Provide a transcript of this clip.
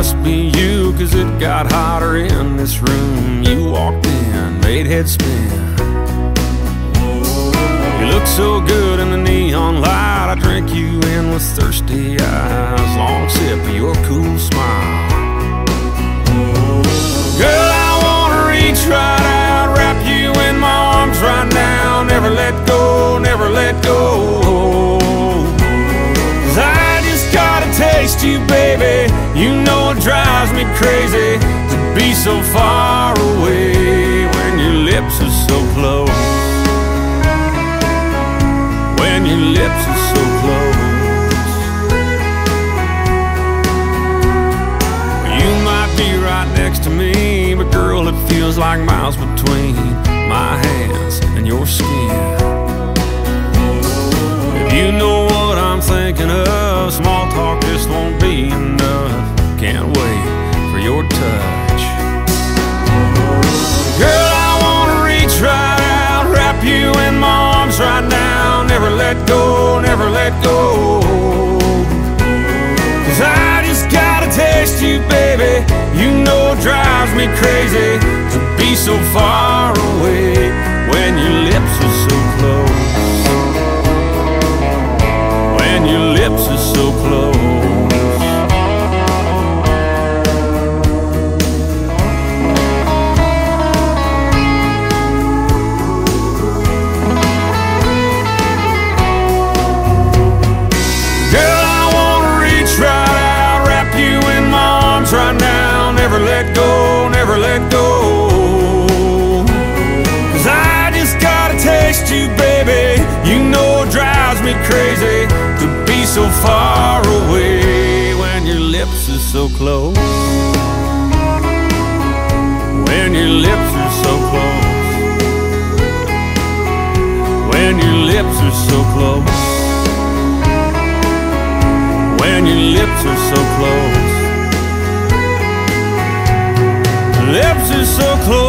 must be you, 'cause it got hotter in this room. You walked in, made head spin. You look so good in the neon light. I drink you in with thirsty eyes. Long sip of your cool smile. Girl, I wanna reach right out, wrap you in my arms right now. Never let go, never let go. 'Cause I just gotta taste you, baby. You know it drives me crazy to be so far away when your lips are so close. When your lips are so close. You might be right next to me, but girl, it feels like miles between my hands and your skin. If you know what I'm thinking of, small talk just won't be enough. Can't wait for your touch. Girl, I wanna reach right out, wrap you in my arms right now. Never let go, never let go. 'Cause I just gotta taste you, baby. You know it drives me crazy to be so far away when your lips are so close. When your lips are so close. Right now, never let go, never let go. 'Cause I just gotta taste you, baby. You know it drives me crazy to be so far away when your lips are so close. When your lips are so close. When your lips are so close. When your lips are so close. Lips are so close.